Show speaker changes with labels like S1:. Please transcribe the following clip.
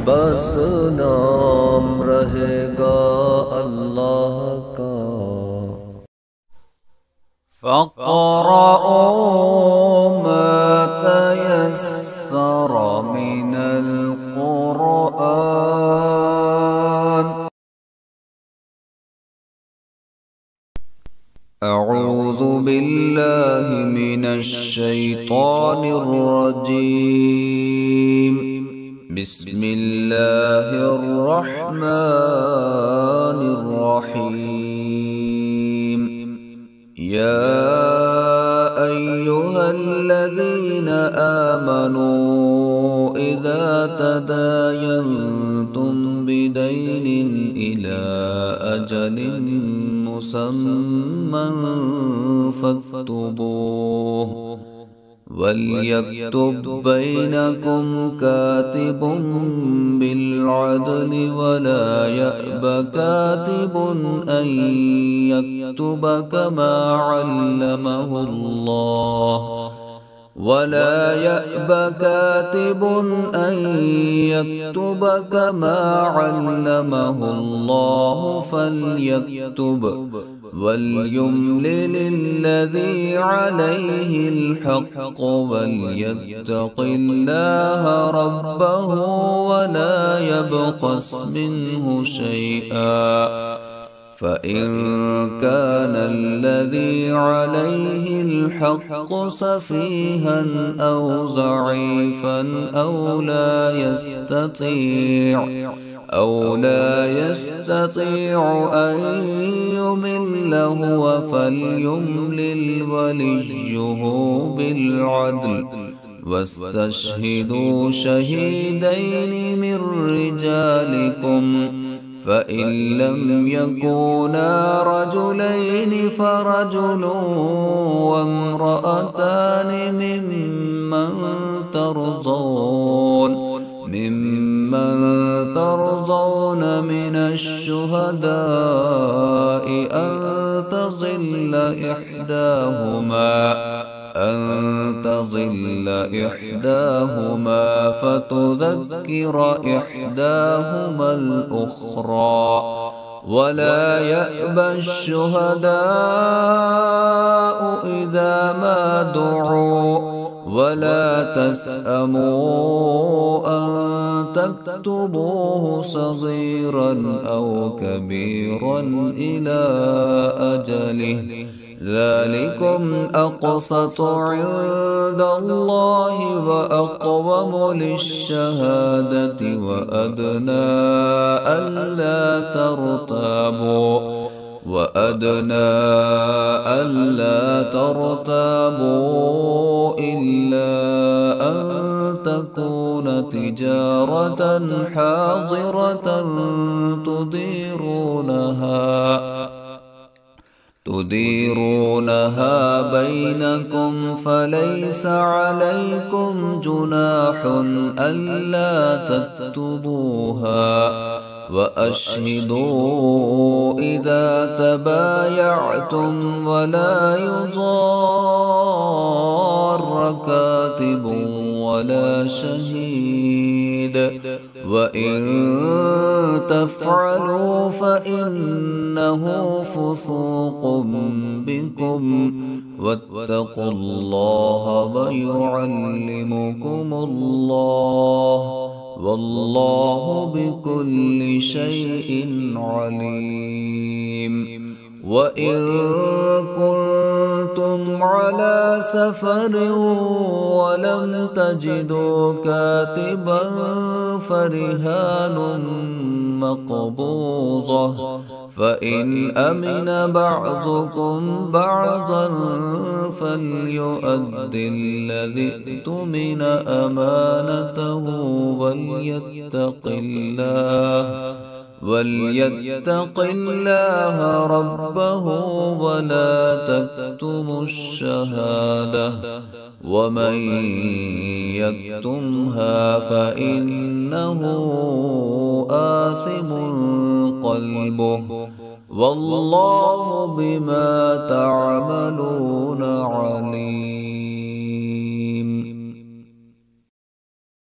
S1: बस नाम रहेगा अल्लाह का। फ़क़रऊँ मा तयस्सर मिनल क़ुरआन। अऊज़ु बिल्लाहि मिनश शैतानिर रजीम। बिस्मिल्लाहिर रहमानिर रहीम। या अय्युहल्लज़ीना आमनू इज़ा तदायंतुम बिदैनिन इला अजलिन मुसम्मन फक्तुबूह वल्यक्तुब बैनकुम कातिबुन बिलअदल वला यअब कातिबुन अन यक्तुब कमा अल्लमहुल्लाह वला यअब कातिबुन अन यक्तुब कमा अल्लमहुल्लाह फल्यक्तुब वल्युम्लिल लल्लज़ी अलैहि अल-हक़्क़ वल्यत्तक़िल्लाह रब्बहु वला यबख़स मिन्हु शैआ फ़इन कान अल्लज़ी अलैहि अल-हक़्क़ सफ़ीहन औ ज़ईफ़न أو لا يستطيع أن يمل هو فليملل وليه بالعدل واستشهدوا شهيدين من رجالكم فإن لم يكونا رجلين فرجل وامرأتان ممن ترضون من الشهداء أن تضل إحداهما فتذكر إحداهما الأخرى ولا يأبى الشهداء إذا ما دعوا ولا تسأموا أن تكتبوه صغيرا أو كبيرا إلى أجله ذلكم أقسط عند الله وأقوم للشهادة وأدنى ألا ترتابوا إلا أن تكون تجارة حاضرة تديرونها بينكم فليس عليكم جناح ألا تكتبوها وأشهدوا إذا تبايعتم ولا يضار كاتب ولا شهيد وإن تفعلوا فإنه فسوق بكم واتقوا الله ويعلمكم الله والله بكل شيء عليم. وإن كنتم على سفر ولم تجدوا كاتبا فرهان مقبوضة فإن أمن بعضكم بعضا فليؤد الذي اؤتمن أمانته وليتق الله ربه ولا تكتموا الشهادة ومن يكتمها فإنه آثم قلبه والله بما تعملون عليم.